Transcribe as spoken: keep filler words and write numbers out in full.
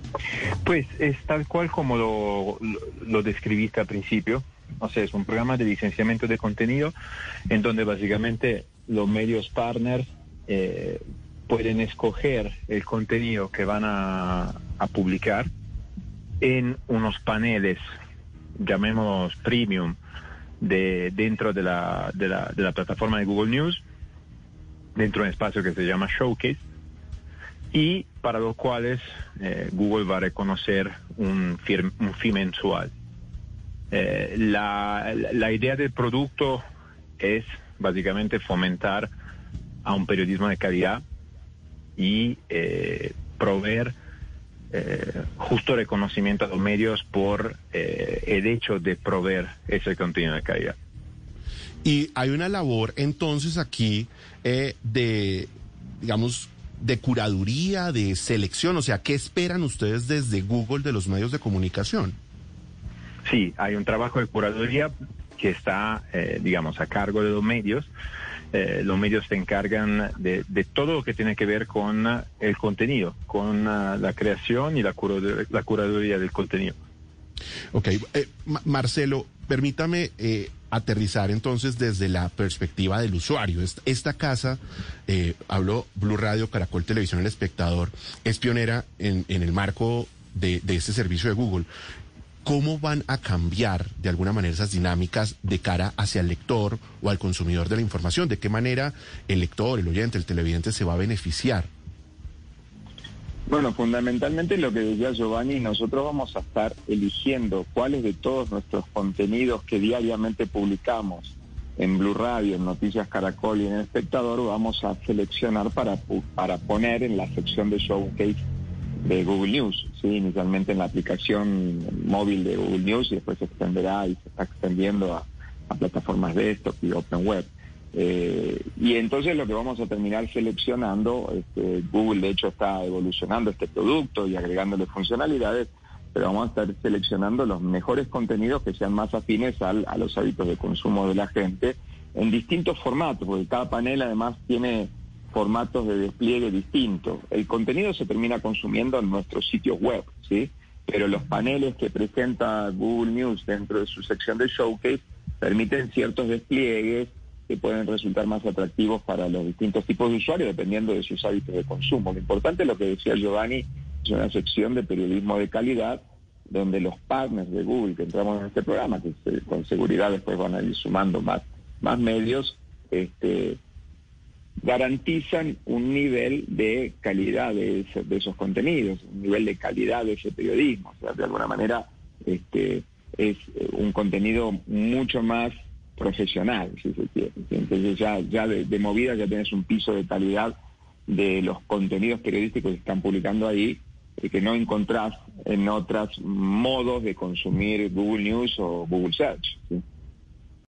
Pues es tal cual como lo, lo, lo describiste al principio. O sea, es un programa de licenciamiento de contenido en donde básicamente los medios partners eh, pueden escoger el contenido que van a, a publicar en unos paneles, llamémoslos premium, de dentro de la, de la, de la plataforma de Google News, dentro de un espacio que se llama Showcase, y para los cuales eh, Google va a reconocer un, fee, un fee mensual. Eh, la, la idea del producto es básicamente fomentar a un periodismo de calidad y eh, proveer eh, justo reconocimiento a los medios por eh, el hecho de proveer ese contenido de calidad. Y hay una labor entonces aquí eh, de, digamos, de curaduría, de selección, o sea, ¿qué esperan ustedes desde Google de los medios de comunicación? Sí, hay un trabajo de curaduría que está, eh, digamos, a cargo de los medios. Eh, los medios se encargan de, de todo lo que tiene que ver con uh, el contenido, con uh, la creación y la, curaduría, la curaduría del contenido. Ok, eh, Marcelo, permítame eh, aterrizar entonces desde la perspectiva del usuario. Esta, esta casa, eh, habló Blue Radio, Caracol Televisión, El Espectador, es pionera en, en el marco de, de este servicio de Google. ¿Cómo van a cambiar de alguna manera esas dinámicas de cara hacia el lector o al consumidor de la información? ¿De qué manera el lector, el oyente, el televidente se va a beneficiar? Bueno, fundamentalmente lo que decía Giovanni, nosotros vamos a estar eligiendo cuáles de todos nuestros contenidos que diariamente publicamos en Blue Radio, en Noticias Caracol y en El Espectador, vamos a seleccionar para, para poner en la sección de Showcase de Google News, sí, inicialmente en la aplicación móvil de Google News y después se extenderá y se está extendiendo a, a plataformas desktop y Open Web. Eh, y entonces lo que vamos a terminar seleccionando, este, Google de hecho está evolucionando este producto y agregándole funcionalidades, pero vamos a estar seleccionando los mejores contenidos que sean más afines al, a los hábitos de consumo de la gente en distintos formatos, porque cada panel además tiene formatos de despliegue distintos. El contenido se termina consumiendo en nuestros sitios web, ¿sí? Pero los paneles que presenta Google News dentro de su sección de Showcase permiten ciertos despliegues que pueden resultar más atractivos para los distintos tipos de usuarios dependiendo de sus hábitos de consumo. Lo importante es lo que decía Giovanni, es una sección de periodismo de calidad donde los partners de Google que entramos en este programa, que se, con seguridad después van a ir sumando más, más medios, este garantizan un nivel de calidad de, ese, de esos contenidos, un nivel de calidad de ese periodismo. O sea, de alguna manera este, es un contenido mucho más profesional, si se quiere. Entonces ya, ya de, de movida ya tienes un piso de calidad de los contenidos periodísticos que están publicando ahí, eh, que no encontrás en otros modos de consumir Google News o Google Search, ¿sí?